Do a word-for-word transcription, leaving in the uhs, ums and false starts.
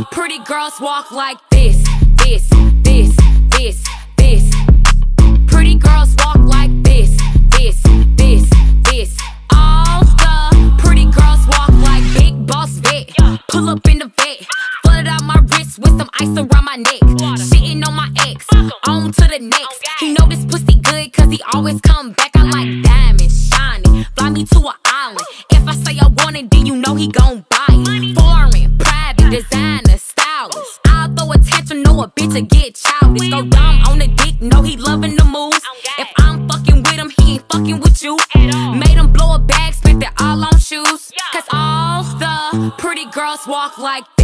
pretty girls walk like this, this, this, this, this. Pretty girls walk like this, this, this, this. All the pretty girls walk like Big Boss Vet. Pull up in the vet, flooded out my wrist with some ice around my neck. Shitting on my ex, on to the next. He know this pussy good cause he always come back. I like diamonds, shiny, fly me to an island. If I say I want it, then you know he gon' buy it. Foreign, private, designer, stylish. I'll throw a tantrum, know a bitch to get childish. Go dumb on the dick, know he loving the moves. If I'm fucking with him, he ain't fucking with you. Made him blow a bag, spent it all on shoes. Cause all the pretty girls walk like this.